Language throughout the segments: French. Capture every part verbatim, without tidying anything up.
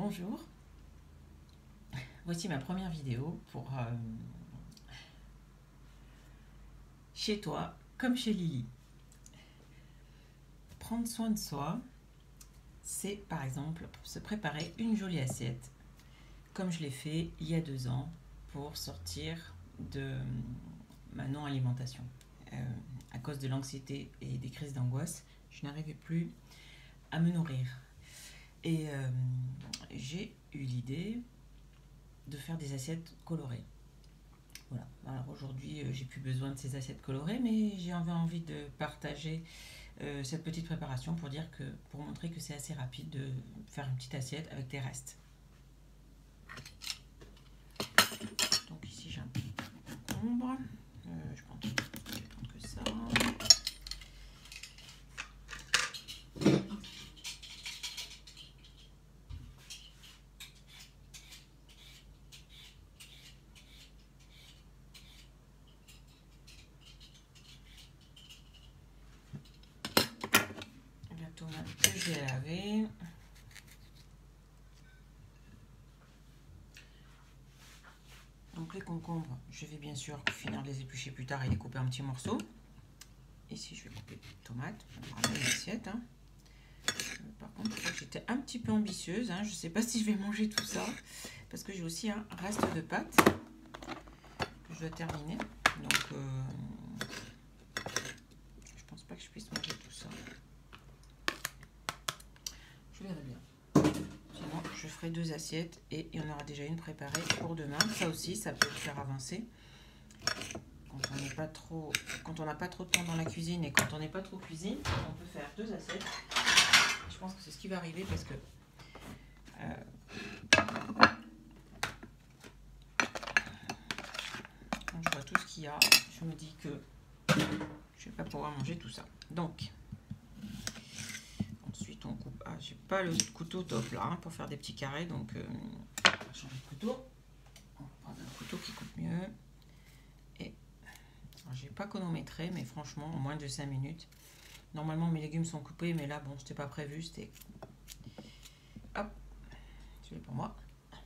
Bonjour, voici ma première vidéo pour euh, chez toi comme chez Lily. Prendre soin de soi, c'est par exemple se préparer une jolie assiette, comme je l'ai fait il y a deux ans pour sortir de ma non-alimentation. Euh, à cause de l'anxiété et des crises d'angoisse, je n'arrivais plus à me nourrir. Et euh, j'ai eu l'idée de faire des assiettes colorées. Voilà. Alors aujourd'hui, euh, j'ai plus besoin de ces assiettes colorées, mais j'ai envie de partager euh, cette petite préparation pour dire que, pour montrer que c'est assez rapide de faire une petite assiette avec des restes. Donc ici j'ai un petit concombre. Euh, je prends tout, je vais prendre que ça. La tomate que j'ai lavée. Donc les concombres, je vais bien sûr finir de les éplucher plus tard et les couper en petits morceaux. Ici je vais couper des tomates, on va l'assiette. Hein. Par contre, j'étais un petit peu ambitieuse, hein. Je ne sais pas si je vais manger tout ça, parce que j'ai aussi un reste de pâtes que je dois terminer. Donc euh, je pense pas que je puisse manger tout ça. Je verrai bien. Sinon, je ferai deux assiettes et il y en aura déjà une préparée pour demain. Ça aussi, ça peut faire avancer. Quand on n'est pas trop, quand on n'a pas trop de temps dans la cuisine et quand on n'est pas trop cuisine, on peut faire deux assiettes. Je pense que c'est ce qui va arriver parce que euh, quand je vois tout ce qu'il y a, je me dis que je ne vais pas pouvoir manger tout ça. Donc, ensuite on coupe. Ah, j'ai pas le couteau top là hein, pour faire des petits carrés, donc euh, on va changer de couteau. On va prendre un couteau qui coupe mieux. Et j'ai pas chronométré, mais franchement, en moins de cinq minutes. Normalement, mes légumes sont coupés, mais là, bon, c'était pas prévu. C'était. Hop, celui pour moi.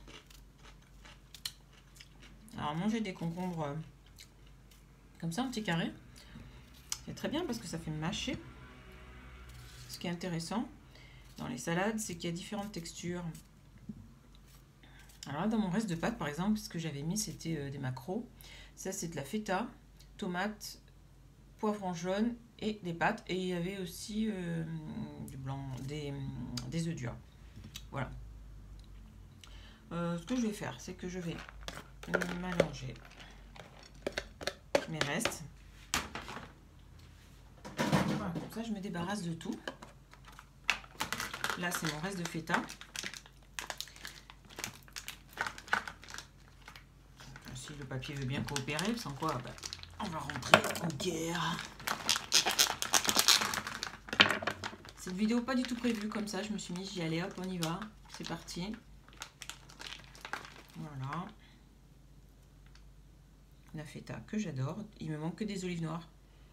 Alors, manger des concombres euh, comme ça, en petits carrés, c'est très bien parce que ça fait mâcher. Ce qui est intéressant dans les salades, c'est qu'il y a différentes textures. Alors là, dans mon reste de pâtes, par exemple, ce que j'avais mis, c'était euh, des maquereaux. Ça, c'est de la feta, tomate, poivron jaune et des pâtes. Et il y avait aussi euh, du blanc, des, des œufs durs. Voilà. Euh, ce que je vais faire, c'est que je vais mélanger mes restes. Voilà, comme ça, je me débarrasse de tout. Là, c'est mon reste de feta. Si le papier veut bien coopérer, sans quoi bah, on va rentrer en guerre. Cette vidéo pas du tout prévue, comme ça, je me suis mis, j'y allais, hop, on y va. C'est parti. Voilà. La feta que j'adore. Il me manque que des olives noires.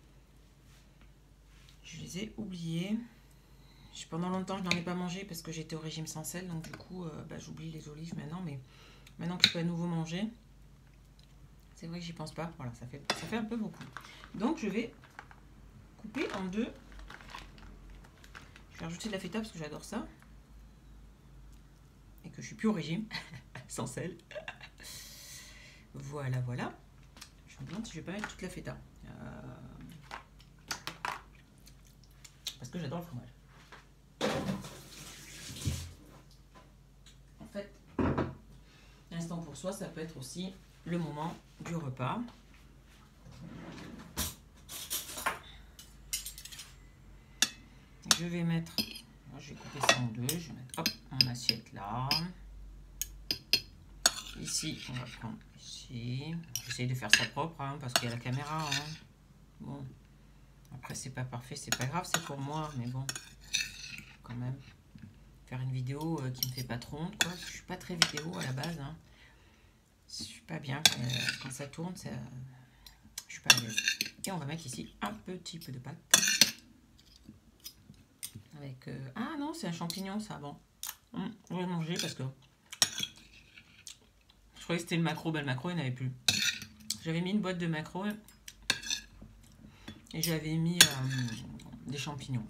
Je les ai oubliées. Pendant longtemps, je n'en ai pas mangé parce que j'étais au régime sans sel. Donc du coup, euh, bah, j'oublie les olives maintenant. Mais maintenant que je peux à nouveau manger, c'est vrai que j'y pense pas. Voilà, ça fait, ça fait un peu beaucoup. Donc je vais couper en deux. Je vais rajouter de la feta parce que j'adore ça. Et que je suis plus au régime sans sel. Voilà, voilà. Je me demande si je vais pas mettre toute la feta. Euh... Parce que j'adore le fromage. En fait, l'instant pour soi, ça peut être aussi le moment du repas. Je vais mettre, je vais couper ça en deux, je vais mettre hop, mon assiette là. Ici, on va prendre ici. J'essaye de faire ça propre hein, parce qu'il y a la caméra. Hein. Bon, après c'est pas parfait, c'est pas grave, c'est pour moi, mais bon, quand même. Faire une vidéo euh, qui me fait pas trop honte, quoi. Je suis pas très vidéo à la base. Hein. Je suis pas bien quand, euh, quand ça tourne, ça, je suis pas à l'aise. Et on va mettre ici un petit peu de pâte. Avec, euh, ah non, c'est un champignon, ça, bon. Hum, je vais manger parce que je croyais que c'était le maquereau. Ben, le maquereau, il n'y en avait plus. J'avais mis une boîte de maquereau et j'avais mis euh, des champignons.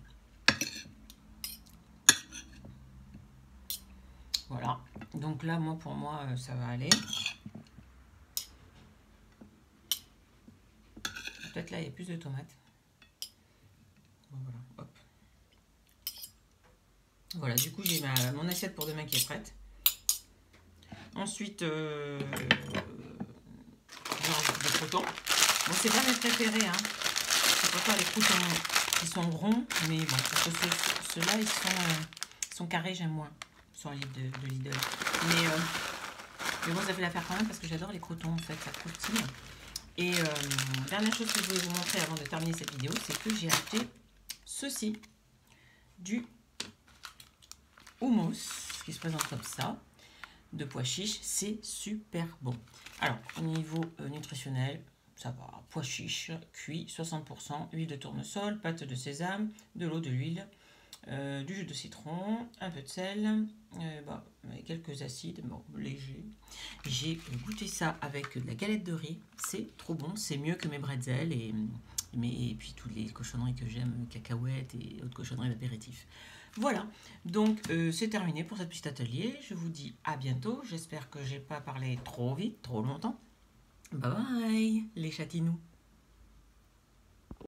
Voilà. Donc là, moi, pour moi, ça va aller. Peut-être là, il y a plus de tomates. Bon, voilà, hop. Voilà, du coup, j'ai ma, mon assiette pour demain qui est prête. Ensuite, euh, des croûtons. Bon, c'est pas mes préférés, hein. Je préfère les croûtons qui sont ronds, mais bon, parce que ceux-là, ils sont, euh, ils sont carrés, j'aime moins. Sur les de, de Lidl. Mais, euh, mais bon, ça fait l'affaire quand même parce que j'adore les croûtons, en fait, ça croustille. Et euh, dernière chose que je voulais vous montrer avant de terminer cette vidéo, c'est que j'ai acheté ceci, du houmous, qui se présente comme ça, de pois chiches. C'est super bon. Alors, au niveau euh, nutritionnel, ça va. Pois chiches, cuit, soixante pour cent, huile de tournesol, pâte de sésame, de l'eau, de l'huile, euh, du jus de citron, un peu de sel, euh, bah, quelques acides, bon, légers. J'ai goûté ça avec de la galette de riz. C'est trop bon. C'est mieux que mes bretzels et, mais, et puis toutes les cochonneries que j'aime, cacahuètes et autres cochonneries d'apéritif. Voilà, donc euh, c'est terminé pour cet petit atelier. Je vous dis à bientôt. J'espère que j'ai pas parlé trop vite, trop longtemps. Bye bye les chatinous.